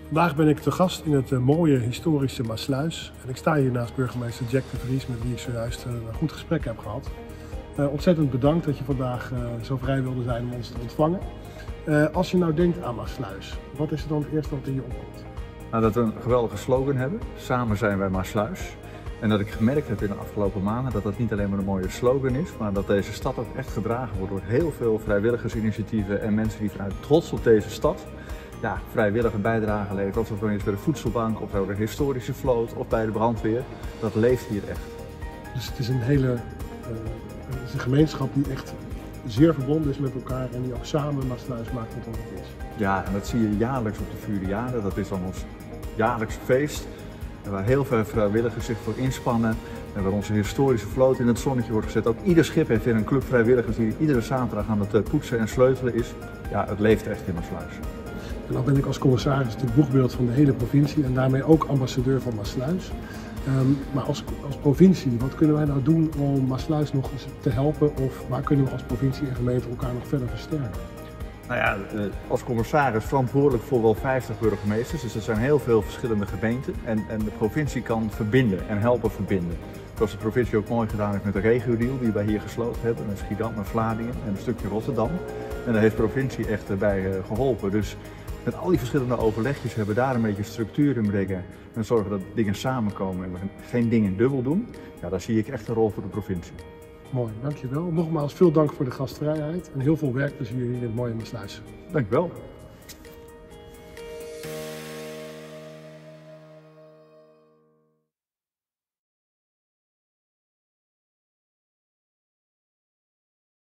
Vandaag ben ik te gast in het mooie historische Maassluis. En ik sta hier naast burgemeester Jack de Vries, met wie ik zojuist een goed gesprek heb gehad. Ontzettend bedankt dat je vandaag zo vrij wilde zijn om ons te ontvangen. Als je nou denkt aan Maassluis, wat is er dan het eerste wat in je opkomt? Nou, dat we een geweldige slogan hebben, samen zijn wij Maassluis. En dat ik gemerkt heb in de afgelopen maanden dat dat niet alleen maar een mooie slogan is, maar dat deze stad ook echt gedragen wordt door heel veel vrijwilligersinitiatieven en mensen die vanuit trots op deze stad vrijwillige bijdrage leveren. Of dat dan is bij de voedselbank, of bij de historische vloot, of bij de brandweer. Dat leeft hier echt. Dus het is een gemeenschap die echt zeer verbonden is met elkaar en die ook samen Maassluis maakt tot wat het is. Ja, en dat zie je jaarlijks op de Vuriade. Dat is dan ons jaarlijks feest. Waar heel veel vrijwilligers zich voor inspannen. En waar onze historische vloot in het zonnetje wordt gezet. Ook ieder schip heeft weer een club vrijwilligers die iedere zaterdag aan het poetsen en sleutelen is. Ja, het leeft echt in Maassluis. En dan ben ik als commissaris het boegbeeld van de hele provincie en daarmee ook ambassadeur van Maassluis. Maar als provincie, wat kunnen wij nou doen om Maassluis nog eens te helpen? Of waar kunnen we als provincie en gemeente elkaar nog verder versterken? Nou ja, als commissaris verantwoordelijk voor wel 50 burgemeesters, dus er zijn heel veel verschillende gemeenten en de provincie kan verbinden en helpen verbinden. Zoals de provincie ook mooi gedaan heeft met de regio-deal die wij hier gesloten hebben, met Schiedam en Vlaardingen en een stukje Rotterdam. En daar heeft de provincie echt bij geholpen. Dus met al die verschillende overlegjes hebben we daar een beetje structuur in brengen en zorgen dat dingen samenkomen en we geen dingen dubbel doen. Ja, daar zie ik echt een rol voor de provincie. Mooi, dankjewel. Nogmaals veel dank voor de gastvrijheid en heel veel werkplezier hier in het mooie Maassluis. Dankjewel.